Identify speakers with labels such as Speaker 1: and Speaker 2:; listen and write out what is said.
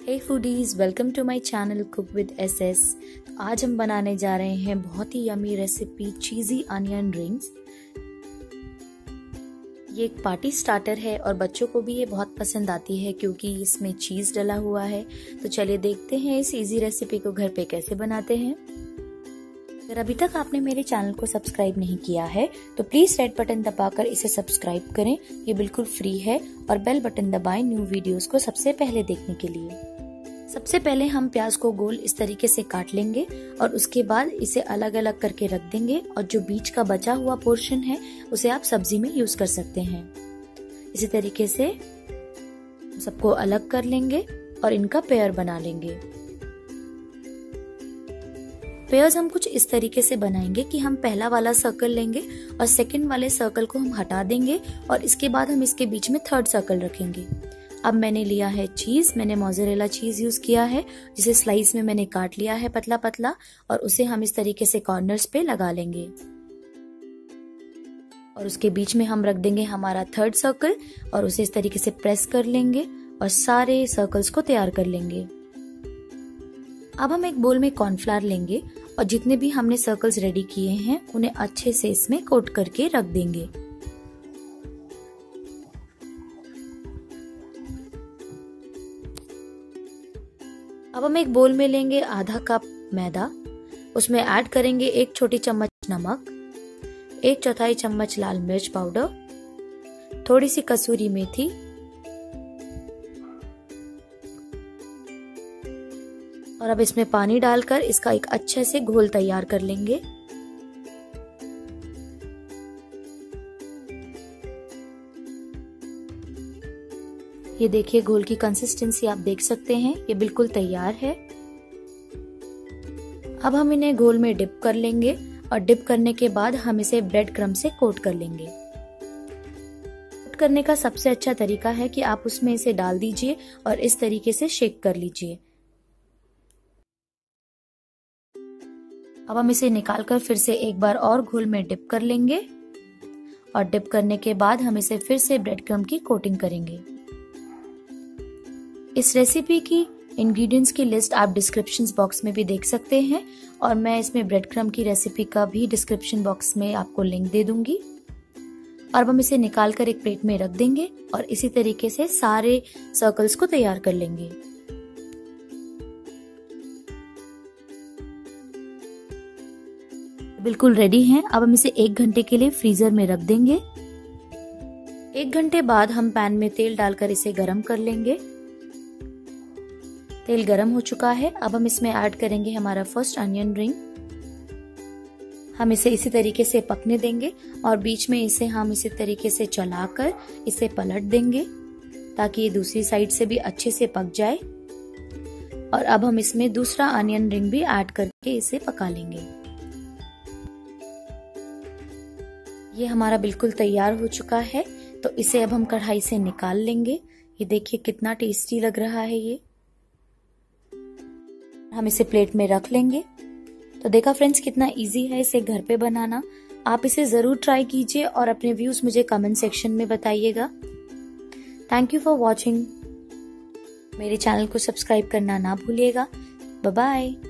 Speaker 1: Hey foodies, welcome to my channel cook with S S. आज हम बनाने जा रहे हैं बहुत ही yummy recipe cheesy onion rings. ये एक पार्टी स्टार्टर है और बच्चों को भी ये बहुत पसंद आती है क्योंकि इसमें चीज़ डला हुआ है। तो चलिए देखते हैं इस इजी रेसिपी को घर पे कैसे बनाते हैं। अगर अभी तक आपने मेरे चैनल को सब्सक्राइब नहीं किया है तो प्लीज रेड बटन दबाकर इसे सब्सक्राइब करें। ये बिल्कुल फ्री है और बेल बटन दबाएं न्यू वीडियोस को सबसे पहले देखने के लिए। सबसे पहले हम प्याज को गोल इस तरीके से काट लेंगे और उसके बाद इसे अलग अलग करके रख देंगे और जो बीच का बचा हुआ पोर्शन है उसे आप सब्जी में यूज कर सकते हैं। इसी तरीके से सबको अलग कर लेंगे और इनका पेयर बना लेंगे। पेयर्स हम कुछ इस तरीके से बनाएंगे कि हम पहला वाला सर्कल लेंगे और सेकंड वाले सर्कल को हम हटा देंगे और इसके बाद हम इसके बीच में थर्ड सर्कल रखेंगे। अब मैंने लिया है चीज, मैंने मोज़रेला चीज यूज किया है जिसे स्लाइस में मैंने काट लिया है पतला पतला और उसे हम इस तरीके से कॉर्नर्स पे लगा लेंगे और उसके बीच में हम रख देंगे हमारा थर्ड सर्कल और उसे इस तरीके से प्रेस कर लेंगे और सारे सर्कल्स को तैयार कर लेंगे। अब हम एक बोल में कॉर्नफ्लावर लेंगे और जितने भी हमने सर्कल्स रेडी किए हैं उन्हें अच्छे से इसमें कोट करके रख देंगे। अब हम एक बोल में लेंगे आधा कप मैदा, उसमें ऐड करेंगे 1 छोटी चम्मच नमक, 1/4 चम्मच लाल मिर्च पाउडर, थोड़ी सी कसूरी मेथी और अब इसमें पानी डालकर इसका एक अच्छे से घोल तैयार कर लेंगे। ये देखिए घोल की कंसिस्टेंसी आप देख सकते हैं, ये बिल्कुल तैयार है। अब हम इन्हें घोल में डिप कर लेंगे और डिप करने के बाद हम इसे ब्रेड क्रम्ब से कोट कर लेंगे। कोट करने का सबसे अच्छा तरीका है कि आप उसमें इसे डाल दीजिए और इस तरीके से शेक कर लीजिए। अब हम इसे निकालकर फिर से एक बार और घोल में डिप कर लेंगे और डिप करने के बाद हम इसे फिर से ब्रेड क्रम्ब की कोटिंग करेंगे। इस रेसिपी की इंग्रेडिएंट्स की लिस्ट आप डिस्क्रिप्शन बॉक्स में भी देख सकते हैं और मैं इसमें ब्रेड क्रम्ब की रेसिपी का भी डिस्क्रिप्शन बॉक्स में आपको लिंक दे दूंगी। और हम इसे निकालकर एक प्लेट में रख देंगे और इसी तरीके से सारे सर्कल्स को तैयार कर लेंगे। बिल्कुल रेडी हैं। अब हम इसे 1 घंटे के लिए फ्रीजर में रख देंगे। 1 घंटे बाद हम पैन में तेल डालकर इसे गरम कर लेंगे। तेल गरम हो चुका है। अब हम इसमें ऐड करेंगे हमारा फर्स्ट अनियन रिंग। हम इसे इसी तरीके से पकने देंगे और बीच में इसे हम इसी तरीके से चलाकर इसे पलट देंगे ताकि ये दूसरी साइड से भी अच्छे से पक जाए। और अब हम इसमें दूसरा अनियन रिंग भी ऐड करके इसे पका लेंगे। ये हमारा बिल्कुल तैयार हो चुका है तो इसे अब हम कढ़ाई से निकाल लेंगे। ये देखिए कितना टेस्टी लग रहा है ये। हम इसे प्लेट में रख लेंगे। तो देखा फ्रेंड्स कितना इजी है इसे घर पे बनाना। आप इसे जरूर ट्राई कीजिए और अपने व्यूज मुझे कमेंट सेक्शन में बताइएगा। Thank you for watching. मेरे चैनल को सब्सक्राइब करना ना भूलिएगा। Bye bye.